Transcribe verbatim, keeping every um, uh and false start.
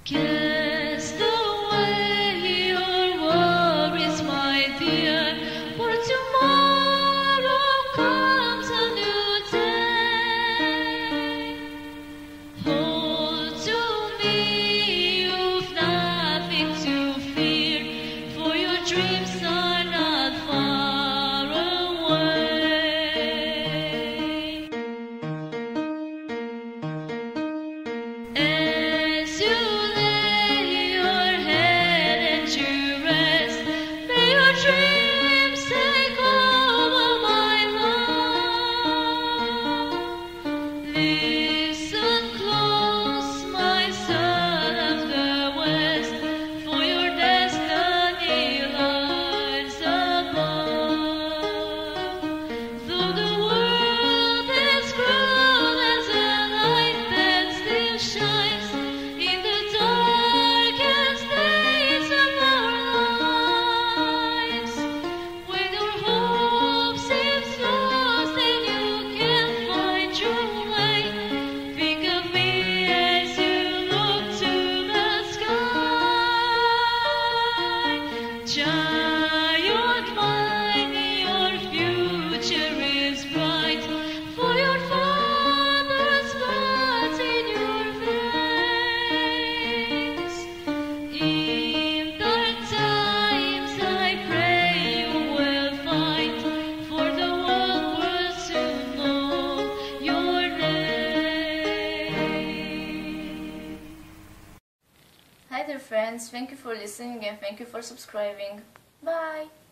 Cast away your worries, my dear, for tomorrow comes a new day. Hold to me, you've nothing to fear, for your dreams are not far away. As you Giant mind, your future is bright, for your father's smiles in your face. In dark times I pray you will fight, for the world will soon know your name. Hi there friends, thank you for listening and thank you for subscribing. Bye!